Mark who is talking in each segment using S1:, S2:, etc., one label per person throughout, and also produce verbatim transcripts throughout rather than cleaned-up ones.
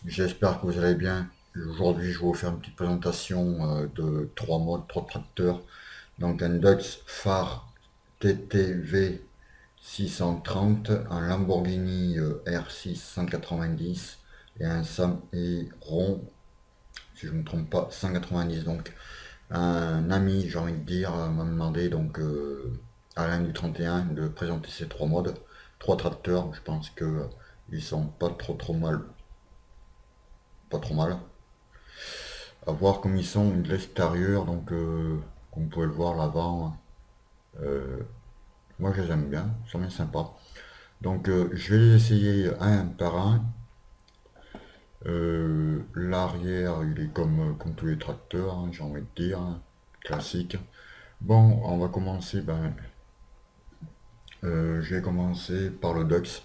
S1: J'espère que vous allez bien. Aujourd'hui, je vais vous faire une petite présentation euh, de trois modes, trois tracteurs. Donc un Dux Phare T T V six cent trente, un Lamborghini euh, R six cent quatre-vingt-dix et un Sam et Rond, si je ne me trompe pas, cent quatre-vingt-dix. Donc un ami, j'ai envie de dire, euh, m'a demandé, donc euh, Alain du trente et un, de présenter ces trois modes, trois tracteurs. Je pense que euh, ils sont pas trop trop mal, pas trop mal. À voir comme ils sont de l'extérieur, donc euh, comme vous pouvez le voir l'avant, euh, moi je les aime bien, ils sont bien sympas. Donc euh, je vais les essayer un par un. Euh, l'arrière il est comme, comme tous les tracteurs, hein, j'ai envie de dire, hein, classique. Bon, on va commencer, ben, euh, je vais commencer par le Dux.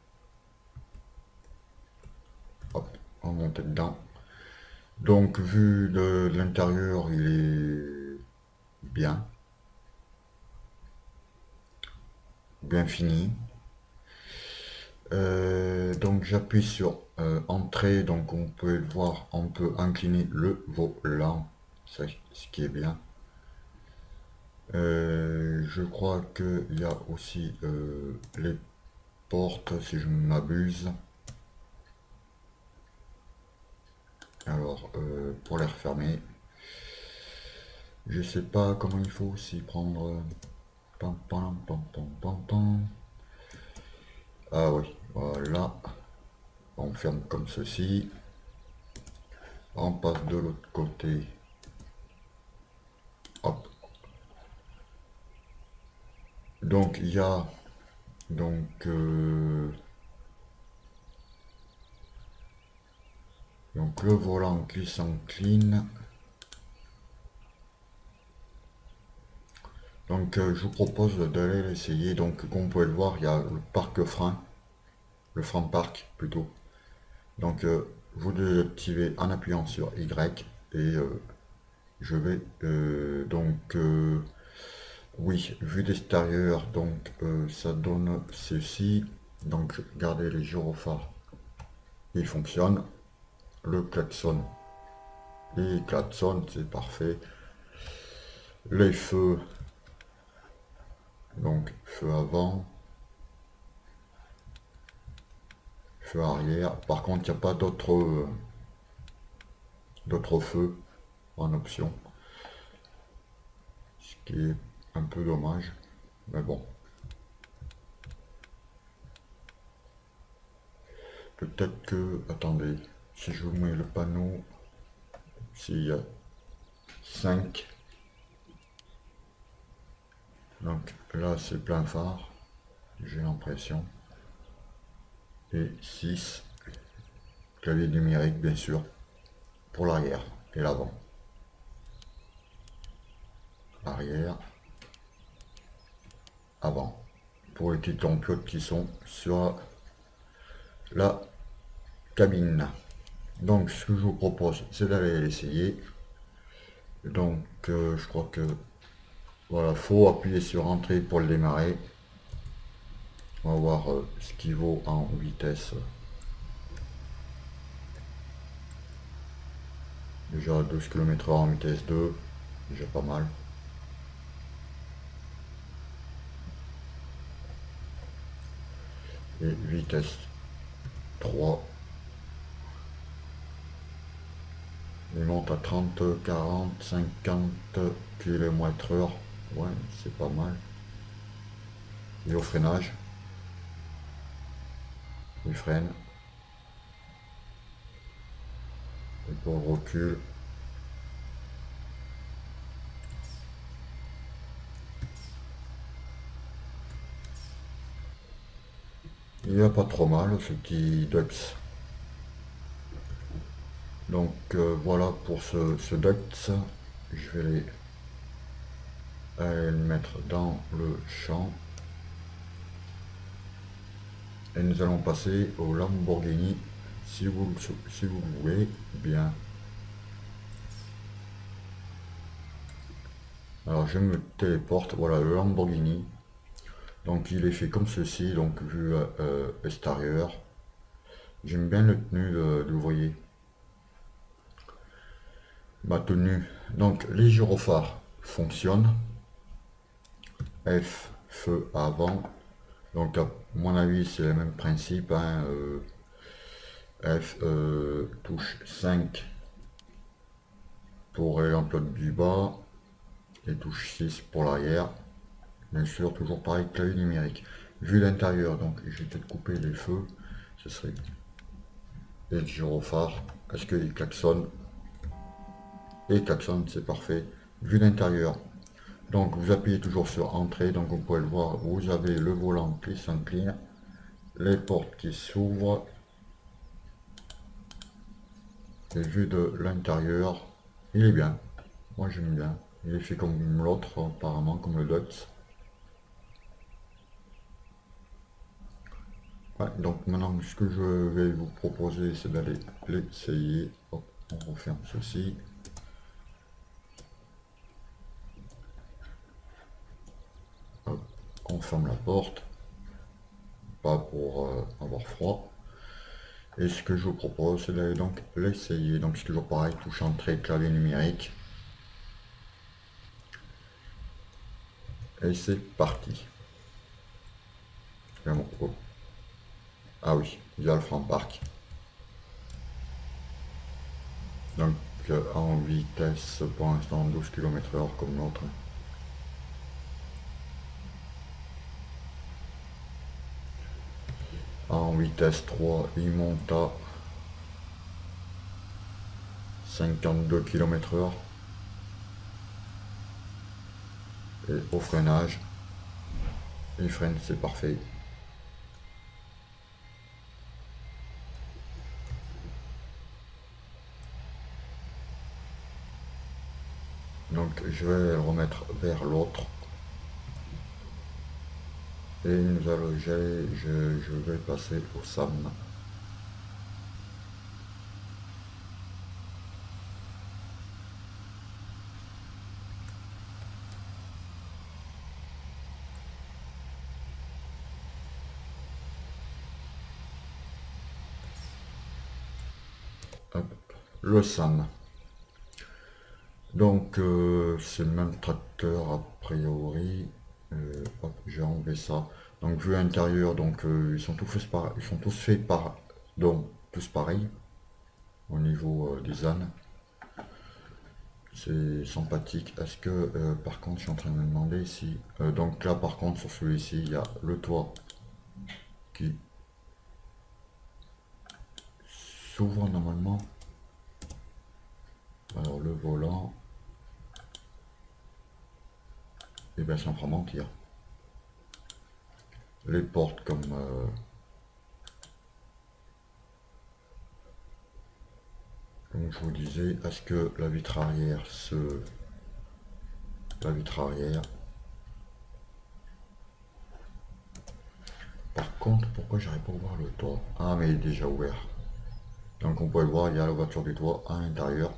S1: Hop, on va monter dedans. Donc vu de, de l'intérieur il est bien, bien fini. Euh, donc j'appuie sur euh, entrée, donc on peut le voir, on peut incliner le volant, ça, ce qui est bien. Euh, je crois qu'il y a aussi euh, les portes, si je ne m'abuse. Alors euh, pour les refermer, je sais pas comment il faut aussi prendre. Pam, pam, pam, pam, pam, pam. Ah oui, voilà, on ferme comme ceci. On passe de l'autre côté. Hop. Donc il y a donc euh, donc le volant qui s'incline. Donc euh, je vous propose d'aller l'essayer. Donc comme vous pouvez le voir, il y a le parc-frein, le frein parc plutôt. Donc euh, vous devez l'activer en appuyant sur Y et euh, je vais euh, donc euh, oui, vue d'extérieur, donc euh, ça donne ceci. Donc regardez les gyrophares, il fonctionne. Le klaxon, il klaxonne, c'est parfait. Les feux, donc feu avant, feu arrière. Par contre, il n'y a pas d'autres euh, d'autres feux en option, ce qui est un peu dommage, mais bon. Peut-être que, attendez, si je vous mets le panneau, s'il y a cinq, donc là c'est plein phare, j'ai l'impression, et six, clavier numérique bien sûr, pour l'arrière et l'avant. Arrière, avant, pour les petites ampoules qui sont sur la cabine. Donc ce que je vous propose, c'est d'aller l'essayer. Donc euh, je crois que voilà, faut appuyer sur entrée pour le démarrer. On va voir euh, ce qu'il vaut en vitesse. Déjà douze kilomètres heure en vitesse deux, déjà pas mal. Et vitesse trois. Il monte à trente, quarante, cinquante kilomètres heure. Ouais, c'est pas mal. Et au freinage, il freine. Et pour le recul, il n'y a pas trop mal ce petit Dux. Donc euh, voilà pour ce, ce Dux. Je vais les, aller le mettre dans le champ. Et nous allons passer au Lamborghini si vous, si vous le voulez bien. Alors je me téléporte, voilà le Lamborghini. Donc il est fait comme ceci, donc vue euh, extérieure. J'aime bien le tenue de l'ouvrier. Ma tenue. Donc les gyrophares fonctionnent. F, feu avant. Donc à mon avis c'est le même principe. Hein, euh, F, euh, touche cinq pour les lampiotes du bas. Et touche six pour l'arrière. Bien sûr, toujours pareil, clavier numérique. Vue d'intérieur, donc je vais peut-être couper les feux. Ce serait les gyrophares. Est-ce qu'il klaxonne? Et klaxonne, c'est parfait. Vue d'intérieur. Donc vous appuyez toujours sur entrée, donc vous pouvez le voir, vous avez le volant qui s'incline, les portes qui s'ouvrent, et vue de l'intérieur, il est bien, moi j'aime bien, il est fait comme l'autre apparemment, comme le Dutch. Ouais, donc maintenant ce que je vais vous proposer c'est d'aller l'essayer. Hop, on referme ceci. Hop, on ferme la porte, pas pour euh, avoir froid. Et ce que je vous propose, c'est d'aller donc l'essayer. Donc c'est toujours pareil, touche entrée, clavier numérique. Et c'est parti. Bon, oh. Ah oui, il y a le Franc Parc. Donc euh, en vitesse pour l'instant douze kilomètres heure comme l'autre. En vitesse trois, il monte à cinquante-deux kilomètres heure. Et au freinage, il freine, c'est parfait. Donc je vais le remettre vers l'autre. Et nous allons, je, je vais passer au S A M. Hop, le S A M. Donc euh, c'est le même tracteur a priori. Euh, hop, j'ai enlevé ça. Donc vue intérieure, donc euh, ils sont tous faits par, ils sont tous faits par, donc tous pareils au niveau euh, des ânes. C'est sympathique. Est-ce que euh, par contre je suis en train de me demander si euh, donc là par contre sur celui-ci il y a le toit qui s'ouvre normalement. Alors le volant, et bien sans mentir. Les portes comme euh, comme je vous disais, est-ce que la vitre arrière se la vitre arrière. Par contre, pourquoi j'arrive pas à voir le toit? Ah mais il est déjà ouvert. Donc on peut le voir, il y a la voiture du toit à l'intérieur.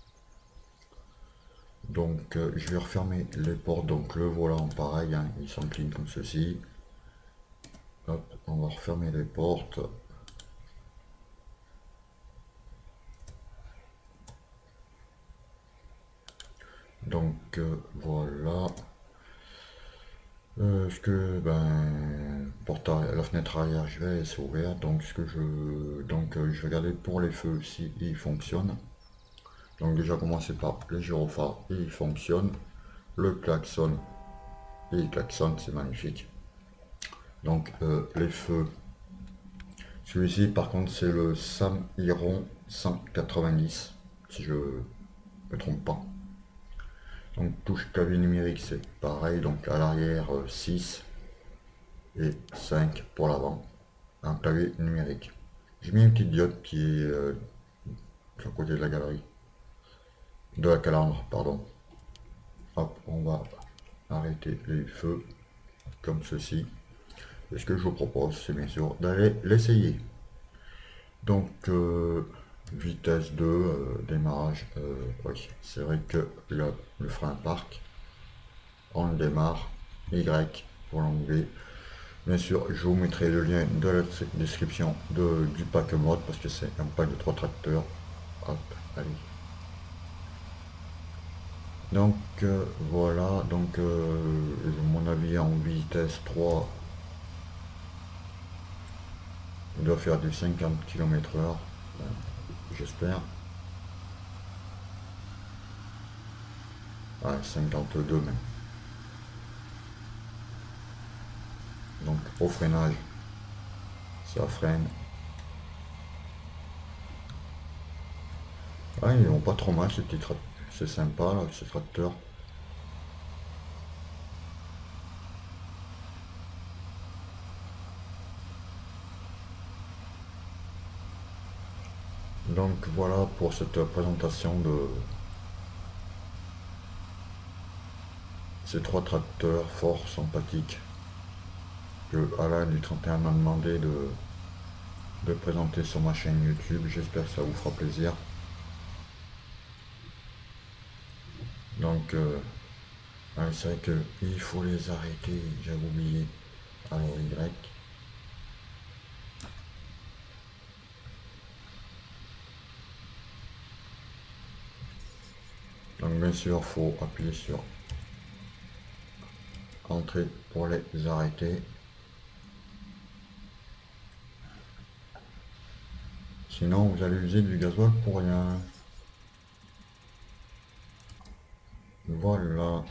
S1: Donc euh, je vais refermer les portes, donc le volant pareil, hein, il s'incline comme ceci. Hop, on va refermer les portes. Donc euh, voilà. Euh, ce que ben porte arrière, la fenêtre arrière je vais laisser ouverte. Donc ce que je donc euh, je vais regarder pour les feux si ils fonctionnent. Donc déjà commencer par les gyrophares, ils fonctionnent. Le klaxon, et il klaxonne, c'est magnifique. Donc euh, les feux. Celui-ci par contre c'est le Sam Iron cent quatre-vingt-dix, si je me trompe pas. Donc touche clavier numérique c'est pareil, donc à l'arrière euh, six et cinq pour l'avant. Un clavier numérique. J'ai mis une petite diode qui est euh, sur le côté de la galerie. De la calandre, pardon. Hop, on va arrêter les feux comme ceci. Et ce que je vous propose, c'est bien sûr d'aller l'essayer. Donc, euh, vitesse deux, euh, démarrage, euh, oui, c'est vrai que le, le frein parc, on le démarre, Y pour l'enlever. Bien sûr, je vous mettrai le lien de la description de, du pack mode parce que c'est un pack de trois tracteurs. Hop, allez. Donc euh, voilà, donc euh, mon avis en vitesse trois, il doit faire du cinquante kilomètres heure, j'espère. Ah, cinquante-deux même. Donc au freinage, ça freine. Ah, ils vont pas trop mal ces petits tracteurs. C'est sympa là, ces tracteurs. Donc voilà pour cette présentation de ces trois tracteurs forts, sympathiques, que Alain du trente et un m'a demandé de, de présenter sur ma chaîne YouTube. J'espère que ça vous fera plaisir. Donc euh, ah, c'est vrai que il faut les arrêter, j'avais oublié. Alors Y. Donc bien sûr, il faut appuyer sur Entrée pour les arrêter. Sinon, vous allez user du gasoil pour rien. Voilà.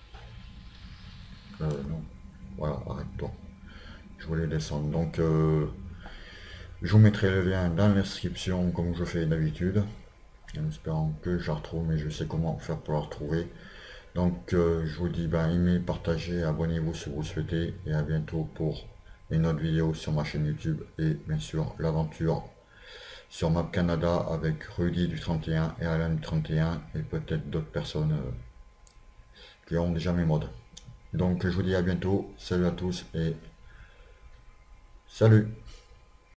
S1: Euh, non. Voilà, arrête-toi. Je voulais descendre. Donc, euh, je vous mettrai le lien dans la description comme je fais d'habitude. En espérant que je la retrouve, mais je sais comment faire pour la retrouver. Donc, euh, je vous dis, ben, aimez, partagez, abonnez-vous si vous le souhaitez. Et à bientôt pour une autre vidéo sur ma chaîne YouTube. Et bien sûr, l'aventure sur Map Canada avec Rudy du trente et un et Alain du trente et un et peut-être d'autres personnes euh, qui ont déjà mes modes. Donc je vous dis à bientôt, salut à tous et salut!